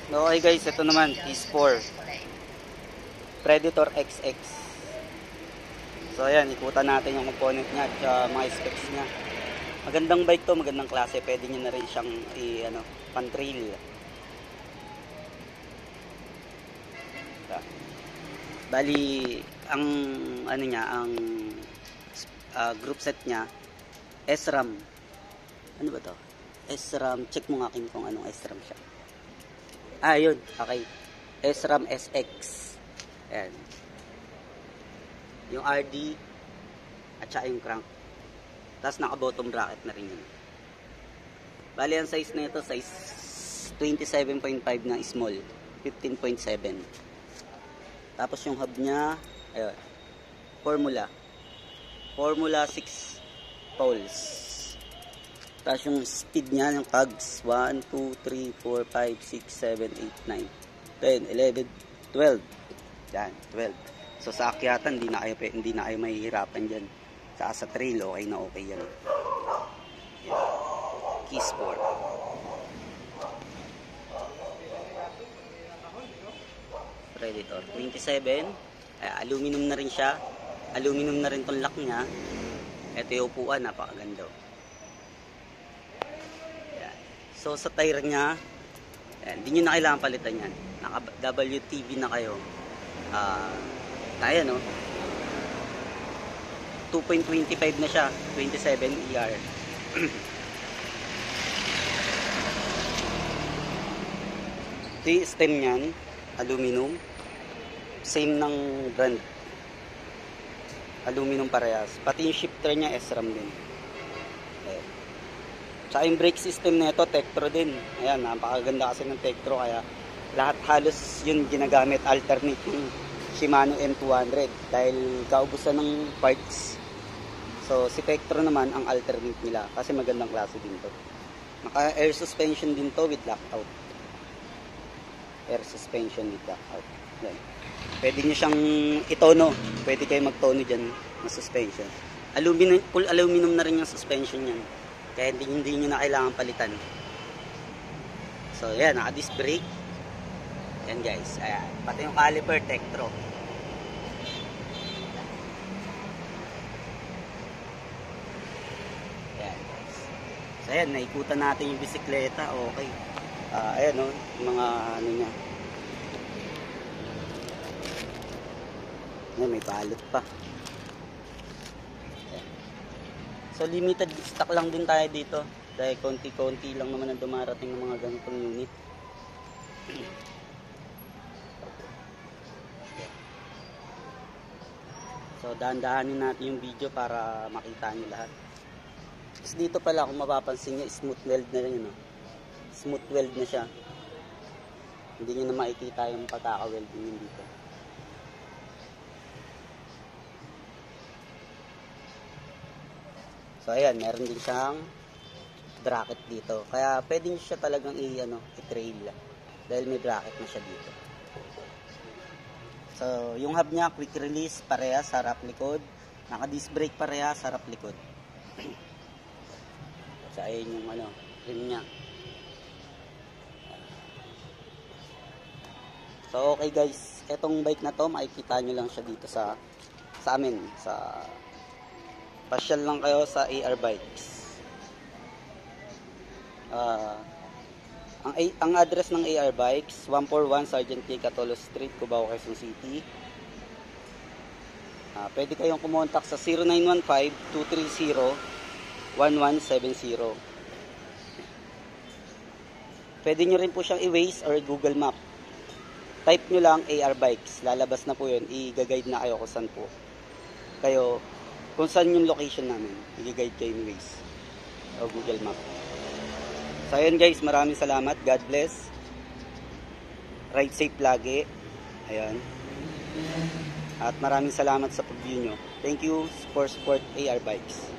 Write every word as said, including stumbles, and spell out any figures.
Okay guys, ito naman, T four Predator X X. So ayan, ikutan natin yung component niya at uh, mga specs niya. Magandang bike to, magandang klase. Pwede nyo na rin siyang i, ano, pan-trail. Bali, ang ano niya, ang uh, group set niya, S RAM. Ano ba to? S RAM, check mo nga Kim kung anong S RAM siya. Ah, yun, okay. S RAM S X. Ayan. Yung R D at saka yung crank. Tapos naka bottom bracket na rin yun. Bali, ang size na ito, size twenty-seven point five na small, fifteen point seven. Tapos yung hub niya, ayun, formula. Formula six poles. Tapos yung speed niya, yung cogs, one, two, three, four, five, six, seven, eight, nine, ten, eleven, twelve. Yan, twelve. So sa akyatan, hindi na kayo, hindi na kayo mahihirapan dyan. Sa sa trail, okay na okay yan. Yan. Key sport. Predator twenty-seven. Ay, aluminum na rin siya. Aluminum na rin tong lock niya. Ito yung upuan, napakaganda. Yan. So sa tire niya, yan, hindi nyo na kailangan palitan yan. Naka W T V na kayo. Ah, uh, tayo no. two point two five na siya, twenty-seven E R. Ito yung stem niyan, aluminum. Same ng brand. Aluminum parehas. Pati yung shifter niya S RAM din. Okay. Tsaka yung brake system na ito, Tektro din. Ayan, napakaganda kasi ng Tektro. Kaya lahat halos yun ginagamit, alternate yung Shimano M two hundred. Dahil kaubusan ng parts. So si Tektro naman ang alternate nila. Kasi magandang klase din to. Naka air suspension din to with lockout. Air suspension with lockout. Yan. Pwede nyo siyang itono. Pwede kayo magtono dyan ng suspension. Aluminum, full aluminum na rin yung suspension yan. Kaya hindi, hindi nyo na kailangan palitan. So yan, naka-disc brake. Yan guys. Ayan. Pati yung caliper, Tektro. Yan guys. So ayan, naikutan natin yung bisikleta. Okay. Uh, ayan o, oh, yung mga ano niya. Ayan, may balot pa. So limited stock lang din tayo dito. Dahil konti-konti lang naman ang dumarating ng mga ganitong unit. So dahan-dahanin natin yung video para makita nyo lahat. Tapos dito pala kung mapapansin nyo, smooth weld na rin yun. Smooth weld na siya. Hindi nyo na makikita yung pagkaka-welding yun dito. So ayan, meron din siyang bracket dito. Kaya pwede nyo siya talagang i, ano, i-trail. Dahil may bracket na siya dito. So yung hub niya, quick release, parehas, harap likod. Naka-disc brake parehas, harap likod. So ayan yung ano, rim niya. So okay guys, etong bike na to, makikita nyo lang siya dito sa sa amin, sa pasyal lang kayo sa A R Bikes. Uh, ang, ang address ng A R Bikes, one forty-one Sergeant K. Catolo Street, Cubao, Quezon City. Uh, pwede kayong kumontak sa zero nine one five, two three zero, one one seven zero. Pwede nyo rin po siyang i-Waze or Google Map. Type nyo lang A R Bikes. Lalabas na po yun. I-guide na kayo kung saan po kayo, kung saan yung location namin. I-guide kayo yung Waze o Google Map. So ayun guys, maraming salamat. God bless. Ride safe lagi. Ayan. At maraming salamat sa pag-view nyo. Thank you for support A R Bikes.